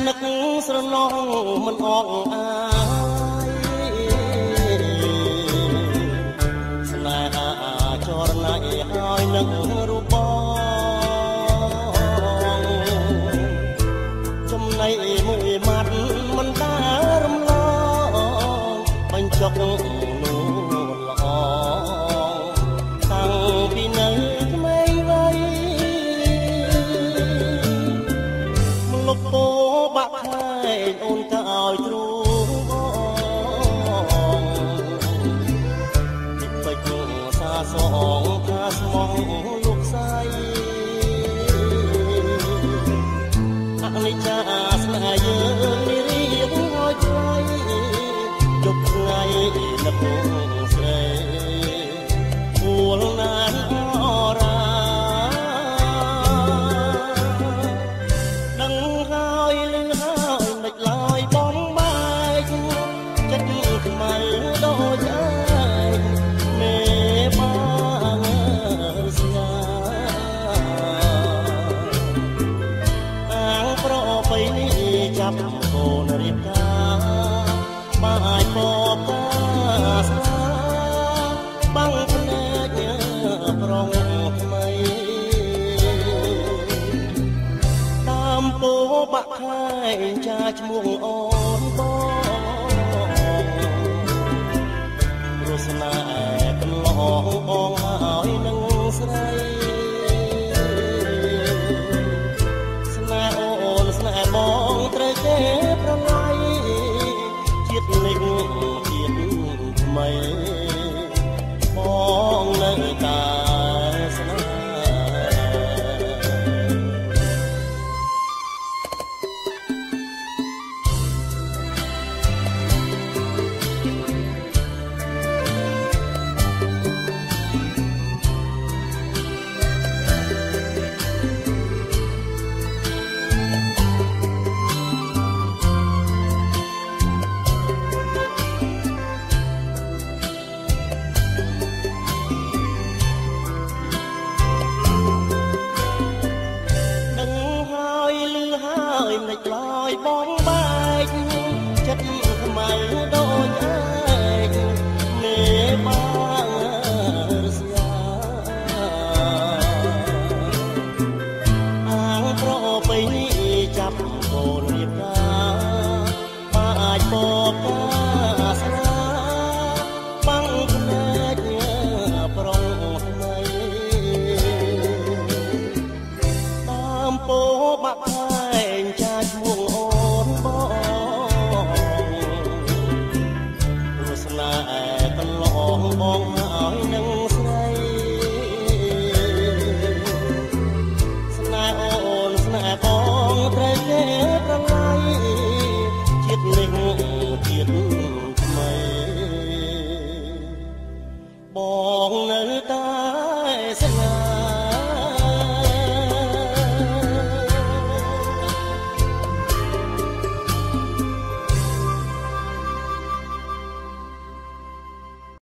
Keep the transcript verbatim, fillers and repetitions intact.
នឹកស្រណងមិនអងអាយស្នេហាចរណៃហើយនឹងរូបបងចំណៃមួយម៉ាត់មិនដារំលងបញ្ចុកនោះល្អតាំងពីនៅក្មេងវ័យលុបពោបាក់ខែងអូនក៏ឲ្យទ្រូងបងពេចសាសងថាស្មងលោកស្រីអនិច្ចាស្នេហ៍យើងនេះរៀងឲ្យឆ្លៃជប់ថ្ងៃនឹកស្រីពួលណានអរាដឹងហើយលឺហើយមិនឡើយបងបែកចិត្តខ្មៅដូចឯងមេបាងស្ញាអាងប្របីនេះចាប់កូនរៀបការបាយបបតាស្នាបាំងភ្នែកប្រងថ្មីតាមពោបាក់ខែងចាឈ្មោះអូនបងរស់ណាកន្លងបងហើយនឹងស្រីស្នេហ៍អូនស្នេហ៍បងត្រូវគេប្រឡ័យជាតិនេះជាតិថ្មីបងនៅតែស្នេហ៍មិនឡើយបងបែកចិត្តខ្មៅដូចឯងមេបារស្យាអាងប្របីនេះចាប់កូនរៀបការបាច់បបតាស្នាបាំងភ្នែកប្រងថ្មីតាមពោបាក់ខែងចាឈ្មោះអូនបងរស់ណាកន្លងបងហើយនឹងស្រីស្នេហ៍អូនស្នេហ៍បងត្រូវគេប្រឡ័យជាតិនេះជាតិថ្មីបងនៅតែ